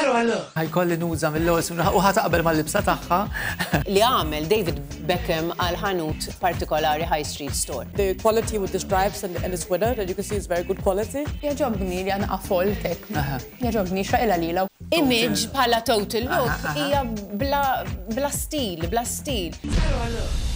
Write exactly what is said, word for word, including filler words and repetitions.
Ħajkolli nuża mill-los u ħataqbel mal-libsa tagħha. Li għamel David Beckham għal ħanut partikolari High Street Store. The quality with the stripes and, and the sweater that you can see is very good quality. Jaġobni li għana għafoltek. Jaġobni xraqila lila. Image bħala total look hija bla bla stil, bla stil.